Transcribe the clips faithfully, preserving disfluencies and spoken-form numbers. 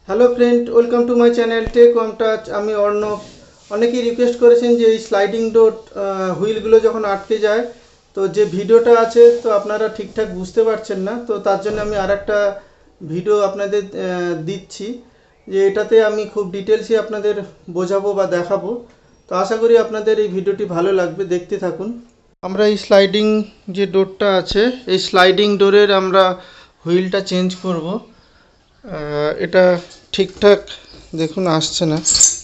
Hello friend, welcome to my channel tech warm touch. আমি অর্ণব। অনেকেই request করেছেন যে এই স্লাইডিং ডোর হুইলগুলো যখন আটকে যায় তো যে ভিডিওটা আছে তো আপনারা ঠিকঠাক বুঝতে পারছেন না, তো তার জন্য আমি আর একটা ভিডিও আপনাদের দিচ্ছি যে এটাতে আমি খুব ডিটেলসে আপনাদের বোঝাবো বা দেখাবো। তো আশা করি আপনাদের এই ভিডিওটি ভালো লাগবে, দেখতে থাকুন। আমরা এই স্লাইডিং যে ডোরটা আছে এই স্লাইডিং ডোরের আমরা হুইলটা চেঞ্জ করব। এটা ঠিকঠাক দেখুন আসছে না,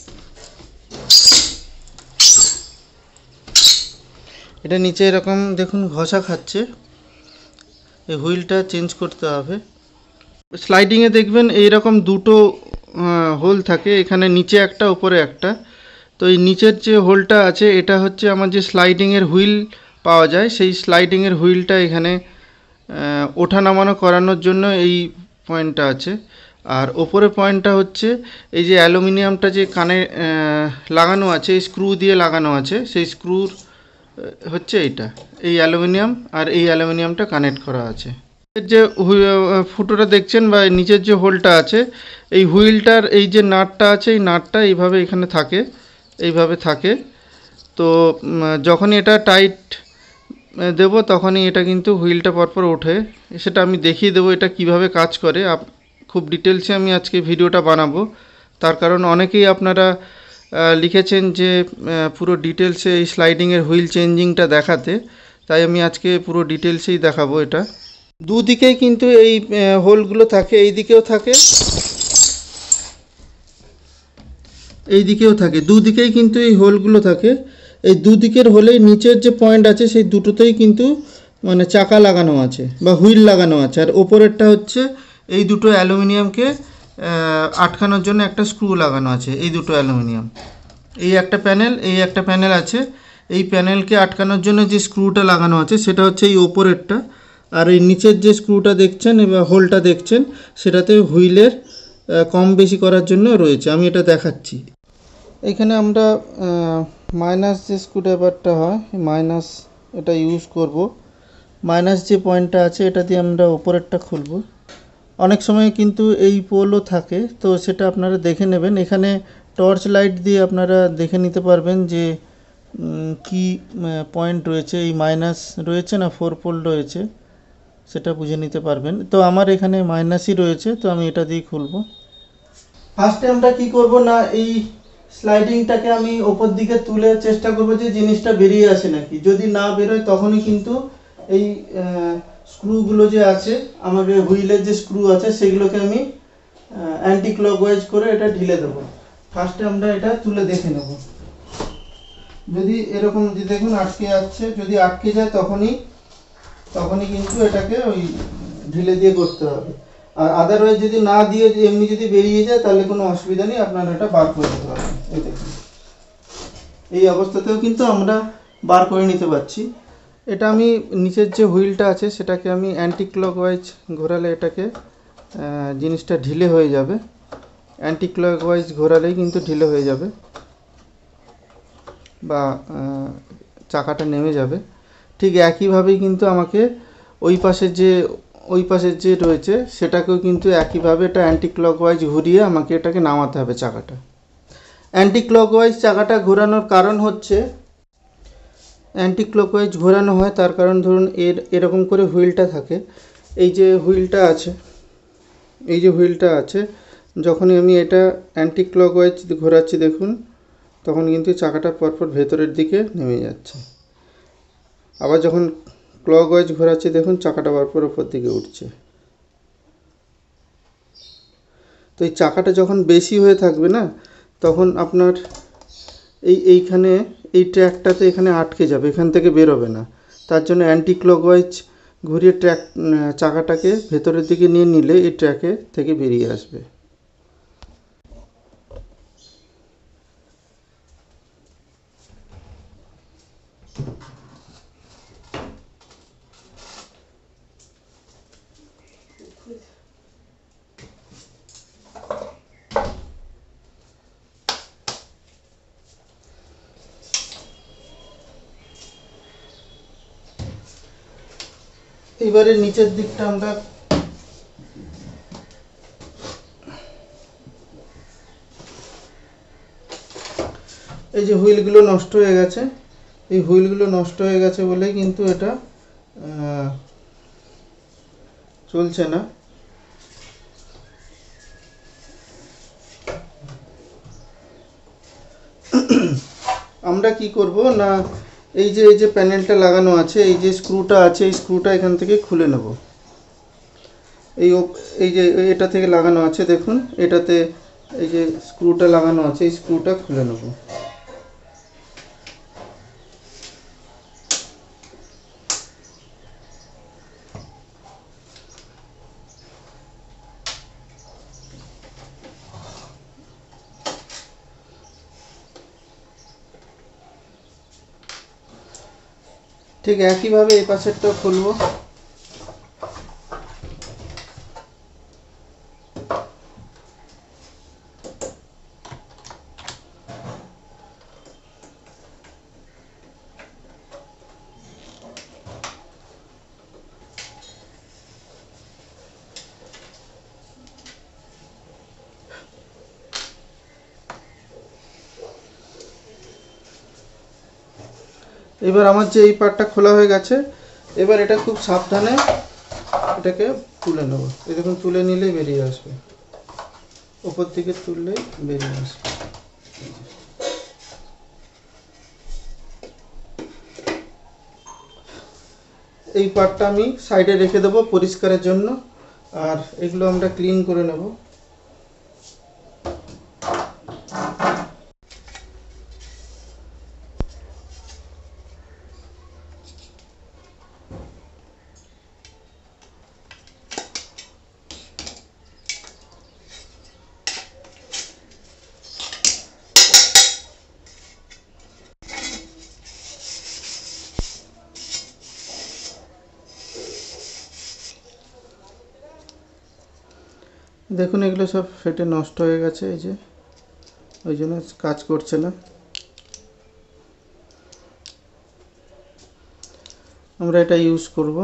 এটা নিচে এরকম দেখুন ঘষা খাচ্ছে, এই হুইলটা চেঞ্জ করতে হবে। স্লাইডিংয়ে দেখবেন এইরকম দুটো হোল থাকে, এখানে নিচে একটা উপরে একটা। তো এই নিচের যে হোলটা আছে এটা হচ্ছে আমার যে স্লাইডিংয়ের হুইল পাওয়া যায়, সেই স্লাইডিংয়ের হুইলটা এখানে ওঠা নামানো করানোর জন্য এই পয়েন্টটা আছে। আর ওপরে পয়েন্টটা হচ্ছে এই যে অ্যালুমিনিয়ামটা যে কানে লাগানো আছে, এই স্ক্রু দিয়ে লাগানো আছে, সেই স্ক্রুর হচ্ছে এইটা, এই অ্যালুমিনিয়াম আর এই অ্যালুমিনিয়ামটা কানেক্ট করা আছে। এর যে ফুটোটা দেখছেন বা নিচের যে হোলটা আছে, এই হুইলটার এই যে নাটটা আছে, এই নাটটা এইভাবে এখানে থাকে, এইভাবে থাকে। তো যখনই এটা টাইট দেব তখনই এটা কিন্তু হুইলটা পরপর ওঠে, সেটা আমি দেখিয়ে দেবো এটা কিভাবে কাজ করে। খুব ডিটেলসে আমি আজকে ভিডিওটা বানাবো, তার কারণ অনেকেই আপনারা লিখেছেন যে পুরো ডিটেলসে এই স্লাইডিংয়ের হুইল চেঞ্জিংটা দেখাতে, তাই আমি আজকে পুরো ডিটেলসেই দেখাবো। এটা দুদিকেই কিন্তু এই হোলগুলো থাকে, এই দিকেও থাকে এই দিকেও থাকে, দুদিকেই কিন্তু এই হোলগুলো থাকে। এই দুদিকের হোলেই নিচের যে পয়েন্ট আছে সেই দুটোতেই কিন্তু মানে চাকা লাগানো আছে বা হুইল লাগানো আছে। আর ওপরেরটা হচ্ছে এই দুটো অ্যালুমিনিয়ামকে আটকানোর জন্য একটা স্ক্রু লাগানো আছে, এই দুটো অ্যালুমিনিয়াম, এই একটা প্যানেল, এই একটা প্যানেল আছে। এই প্যানেলকে আটকানোর জন্য যে স্ক্রুটা লাগানো আছে সেটা হচ্ছে এই ওপরেরটা, আর এই নিচের যে স্ক্রুটা দেখছেন বা হোলটা দেখছেন সেটাতে হুইলের কম বেশি করার জন্য রয়েছে। আমি এটা দেখাচ্ছি। এখানে আমরা মাইনাস যে স্ক্রুড্রাইভারটা হয়, মাইনাস এটা ইউজ করব। মাইনাস যে পয়েন্টটা আছে এটা দিয়ে আমরা ওপরেরটা খুলব। অনেক সময় কিন্তু এই পোলও থাকে, তো সেটা আপনারা দেখে নেবেন। এখানে টর্চ লাইট দিয়ে আপনারা দেখে নিতে পারবেন যে কি পয়েন্ট রয়েছে, এই মাইনাস রয়েছে না ফোর পোল রয়েছে, সেটা বুঝে নিতে পারবেন। তো আমার এখানে মাইনাসই রয়েছে, তো আমি এটা দিয়ে খুলব। ফার্স্টে আমরা কি করব না, এই স্লাইডিংটাকে আমি ওপর দিকে তুলে চেষ্টা করব যে জিনিসটা বেরিয়ে আসে নাকি। যদি না বেরোয় তখনই কিন্তু এই স্ক্রুগুলো যে আছে, আমাদের হুইলের যে স্ক্রু আছে সেগুলোকে আমি অ্যান্টি ক্লকওয়াইজ করে এটা ঢিলে দেবো। ফার্স্টে আমরা এটা তুলে দেখে নেব, যদি এরকম যে দেখুন আটকে যাচ্ছে, যদি আটকে যায় তখনই তখনই কিন্তু এটাকে ওই ঢিলে দিয়ে করতে হবে। আর আদারওয়াইজ যদি না দিয়ে এমনি যদি বেরিয়ে যায় তাহলে কোনো অসুবিধা নেই, আপনারা এটা বার করে নিতে পারবেন। এই দেখুন এই অবস্থাতেও কিন্তু আমরা বার করে নিতে পারছি। এটা আমি নিচের যে হুইলটা আছে সেটাকে আমি অ্যান্টি ক্লকওয়াইজ ঘোরালে এটাকে জিনিসটা ঢিলে হয়ে যাবে। অ্যান্টি ক্লকওয়াইজ ঘোরালেই কিন্তু ঢিলে হয়ে যাবে বা চাকাটা নেমে যাবে। ঠিক একইভাবেই কিন্তু আমাকে ওই পাশের যে ওই পাশের যে রয়েছে সেটাকেও কিন্তু একইভাবে এটা অ্যান্টি ক্লকওয়াইজ ঘুরিয়ে আমাকে এটাকে নামাতে হবে চাকাটা। অ্যান্টি ক্লকওয়াইজ চাকাটা ঘোরানোর কারণ হচ্ছে, অ্যান্টি ক্লকওয়াইজ ঘোরানো হয় তার কারণ ধরুন এর এরকম করে হুইলটা থাকে, এই যে হুইলটা আছে এই যে হুইলটা আছে যখনই আমি এটা অ্যান্টি ক্লকওয়াইজ ঘোরাচ্ছি দেখুন তখন কিন্তু চাকাটা পরপর ভেতরের দিকে নেমে যাচ্ছে। আবার যখন ক্লকওয়াইজ ঘোরাচ্ছি দেখুন চাকাটা পরপর উপর দিকে উঠছে। তো এই চাকাটা যখন বেশি হয়ে থাকবে না তখন আপনার এই এইখানে এই ট্র্যাকটাতে এখানে আটকে যাবে, এখান থেকে বেরোবে না। তার জন্য অ্যান্টি ক্লকওয়াইজ ঘুরিয়ে ট্র্যাক চাকাটাকে ভেতরের দিকে নিয়ে নিলে এই ট্র্যাকে থেকে বেরিয়ে আসবে। এবারে নিচের দিকটা আমরা এই যে হুইলগুলো নষ্ট হয়ে গেছে, এই হুইলগুলো নষ্ট হয়ে গেছে বলেই কিন্তু এটা চলছে না। আমরা কি করব না, এই যে এই যে প্যানেলটা লাগানো আছে, এই যে স্ক্রুটা আছে, এই স্ক্রুটা এখান থেকে খুলে নেব। এই এই যে এটা থেকে লাগানো আছে, দেখুন এটাতে এই যে স্ক্রুটা লাগানো আছে, এই স্ক্রুটা খুলে নেব। ঠিক একইভাবে এই পাশেরটাও খুলবো। এবার আমার যে এই পার্টটা খোলা হয়ে গেছে, এবার এটা খুব সাবধানে এটাকে তুলে নেব। এই দেখুন তুলে নিলেই বেরিয়ে আসবে, ওপর দিকে তুললেই বেরিয়ে আসবে। এই পার্টটা আমি সাইডে রেখে দেবো পরিষ্কারের জন্য, আর এগুলো আমরা ক্লিন করে নেব। দেখুন এগুলো সব ফেটে নষ্ট হয়ে গেছে, এই যে ওই জন্য কাজ করছে না। আমরা এটা ইউজ করব।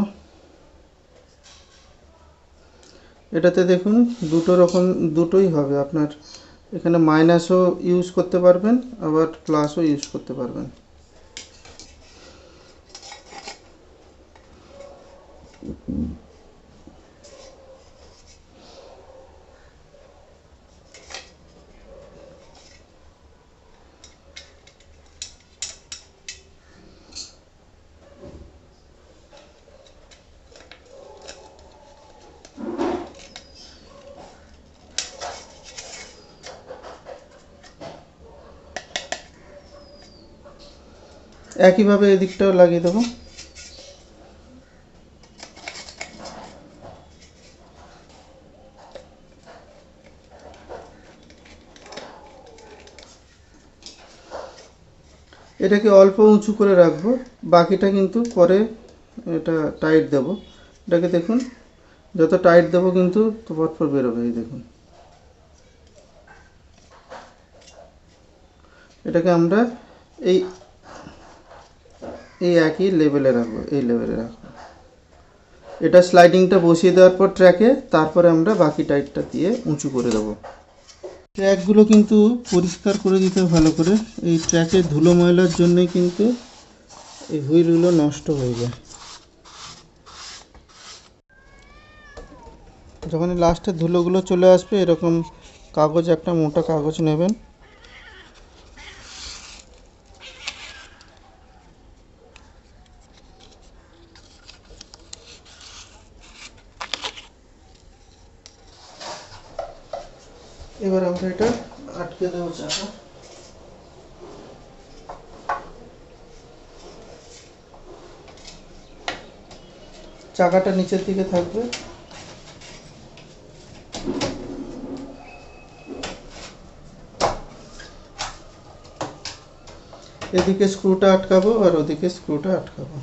এটাতে দেখুন দুটো রকম, দুটোই হবে আপনার, এখানে মাইনাসও ইউজ করতে পারবেন, আবার প্লাসও ইউজ করতে পারবেন। একইভাবে এদিকটাও লাগিয়ে দেবো। এটাকে অল্প উঁচু করে রাখবো, বাকিটা কিন্তু পরে এটা টাইট দেব। এটাকে দেখুন যত টাইট দেবো কিন্তু পরপর বেরোবে। এই দেখুন এটাকে আমরা এই এই একই লেভেলে রাখবো, এই লেভেলে রাখবো। এটা স্লাইডিংটা বসিয়ে দেওয়ার পর ট্র্যাকে, তারপরে আমরা বাকি টাইটটা দিয়ে উঁচু করে দেবো। ট্র্যাকগুলো কিন্তু পরিষ্কার করে দিতে ভালো করে, এই ট্র্যাকে ধুলো ময়লার জন্যই কিন্তু এই হুইলগুলো নষ্ট হয়ে যায়। যখন লাস্টে ধুলোগুলো চলে আসবে, এরকম কাগজ, একটা মোটা কাগজ নেবেন, এবার আমরা এটা আটকে দেবো চাকা। চাকাটা নিচের দিকে থাকবে, এদিকে স্ক্রুটা আটকাবো আর ওদিকে স্ক্রুটা আটকাবো।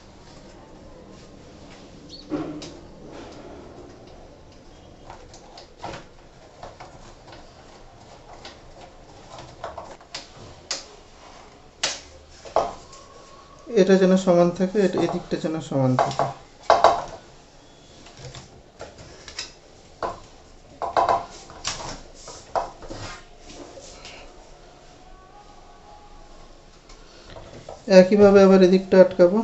এটা যেন সমান থাকে, এটা এদিকটা যেন সমান থাকে। একইভাবে আবার এদিকটা আটকাবো।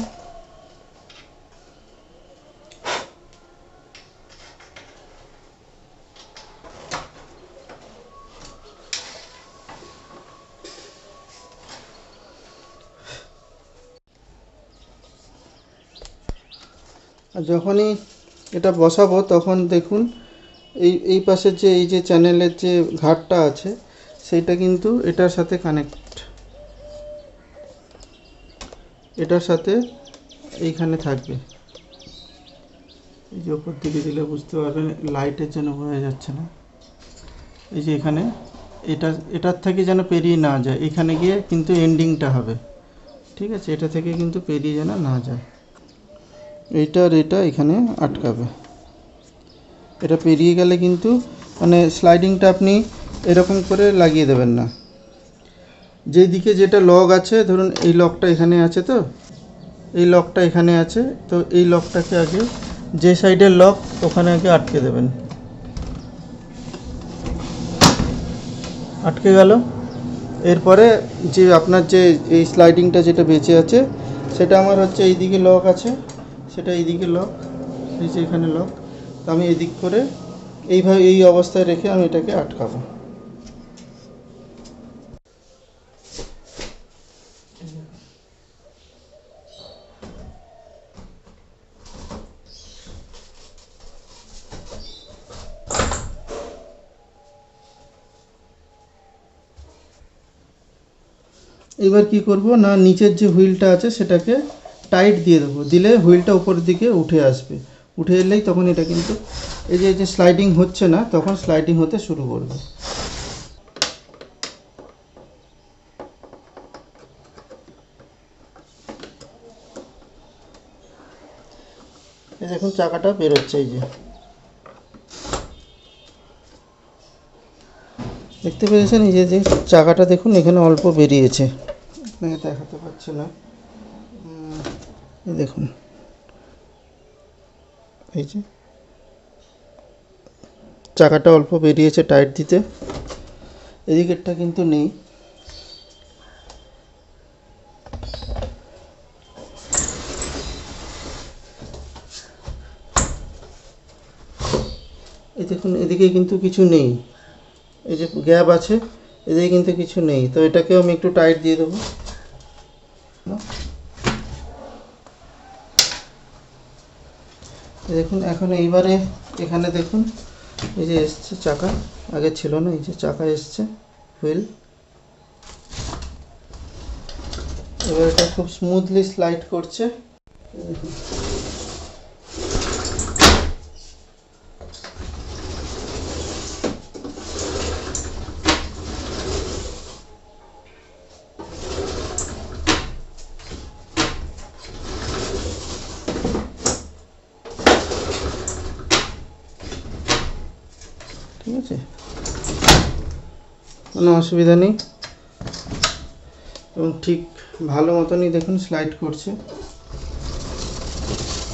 আর যখনই এটা বসাবো তখন দেখুন এই এই পাশের যে এই যে চ্যানেলের যে ঘাটটা আছে সেইটা কিন্তু এটার সাথে কানেক্ট, এটার সাথে এইখানে থাকবে। এই যে ওপর দিকে দিলে বুঝতে পারবেন, লাইটের জন্য বোঝা যাচ্ছে না। এই যে এখানে এটা এটার থেকে যেন পেরিয়ে না যায়, এখানে গিয়ে কিন্তু এন্ডিংটা হবে, ঠিক আছে? এটা থেকে কিন্তু পেরিয়ে যেন না যায়। এইটা আর এটা এখানে আটকাবে। এটা পেরিয়ে গেলে কিন্তু মানে স্লাইডিংটা আপনি এরকম করে লাগিয়ে দেবেন না। যেদিকে যেটা লক আছে, ধরুন এই লকটা এখানে আছে, তো এই লকটা এখানে আছে, তো এই লকটাকে আগে যে সাইডের লক ওখানে আগে আটকে দেবেন। আটকে গেল। এরপরে যে আপনার যে এই স্লাইডিংটা যেটা বেঁচে আছে সেটা আমার হচ্ছে এইদিকে লক আছে, সেটা এইদিকে লক, এই যে এখানে লক। তো আমি এদিক করে এইভাবে এই অবস্থায় রেখে আমি এটাকে আটকাবো। এবার কি করব না, নিচের যে হুইলটা আছে সেটাকে টাইট দিয়ে দেবো, দিলে হুইলটা উপরের দিকে উঠে আসবে। উঠে এলেই তখন এটা কিন্তু এই যে যে স্লাইডিং হচ্ছে না, তখন স্লাইডিং হতে শুরু করবে। এই দেখুন চাকাটা বেরোচ্ছে, এই যে দেখতে পেয়েছেন, এই যে যে চাকাটা দেখুন এখানে অল্প বেরিয়েছে, আপনাকে দেখাতে পারছি না। এই দেখুন, এই যে চাকাটা অল্প বেরিয়েছে টাইট দিতে, এদিকেরটা কিন্তু নেই। এই দেখুন এদিকে কিন্তু কিছু নেই, এই যে গ্যাপ আছে এদিকে কিন্তু কিছু নেই, তো এটাকেও আমি একটু টাইট দিয়ে দেবো। দেখুন এখন এইবারে এখানে দেখুন এই যে এসছে চাকা, আগে ছিল না, এই যে চাকা এসছে হুইল। এবার এটা খুব স্মুথলি স্লাইড করছে। ঠিক আছে, কোনো অসুবিধা নেই, এবং ঠিক ভালো মতনই দেখুন স্লাইড করছে।